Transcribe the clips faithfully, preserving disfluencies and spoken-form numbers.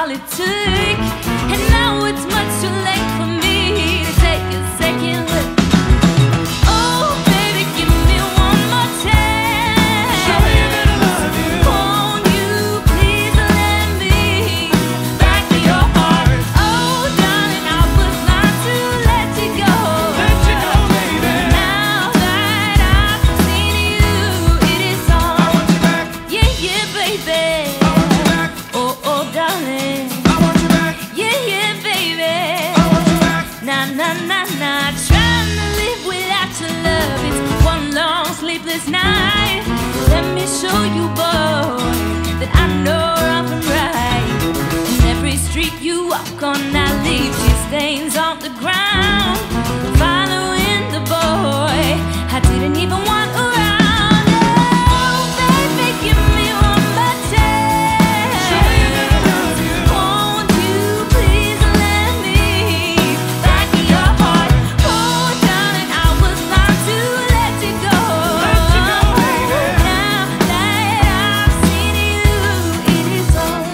all it took, and now it's much too late for me to take a second look. Oh, baby, give me one more chance. Show me that I love you. Won't you please let me back to your heart? Oh, darling, I was not to let you go. Let you go, baby. Now that I've seen you, it is on. I want you back. Yeah, yeah, baby. I want you back. Oh, oh, darling. I want you back. Yeah, yeah, baby. I want you back. Nah, nah, nah, nah. Trying to live without your love, it's one long sleepless night. Let me show you, boy, that I know wrong from right. And every street you walk on, I leave you stains on the ground. Following the boy I didn't even want around. Oh, baby, give me one more chance. Show me that I love you. Won't you please let me back in your heart? Oh, darling, I was bound to let you go. Let you go, baby. Now that I've seen you, it is on.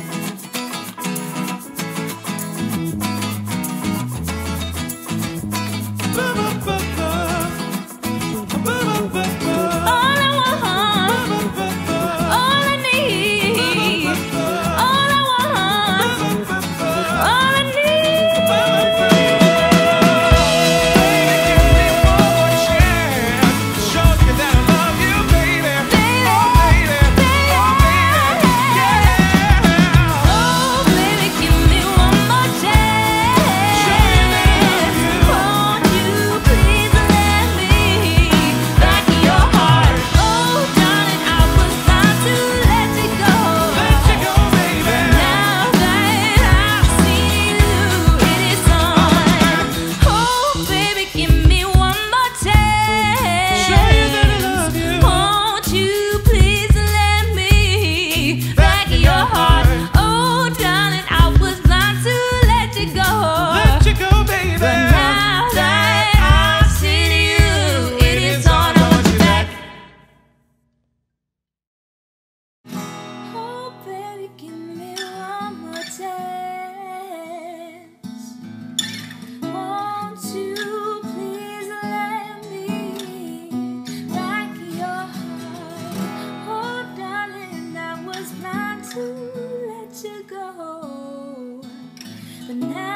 Ba-ba-ba-ba. Ba-ba-ba-ba. All I want, Ba-ba-ba-ba. all I need, all I want, all I need. Show you that I love you, baby. Oh, baby. Oh, baby. Yeah. Oh, baby, give me one more chance. Show you that I love you. Won't you please let me back in your heart? Oh, darling, I was bound to let you go. Let you go, baby. Now that I've seen you, it is on. Oh, baby, give me one more chance. Show you that I love you. Won't you please let me back in your heart? Oh, darling, I was blind to let you go. Let you go, baby. But now that I've seen you, it is on. I want you back. Oh, baby, give me one more chance. Won't you please let me back in your heart? Oh, darling, I was blind to let you go. But now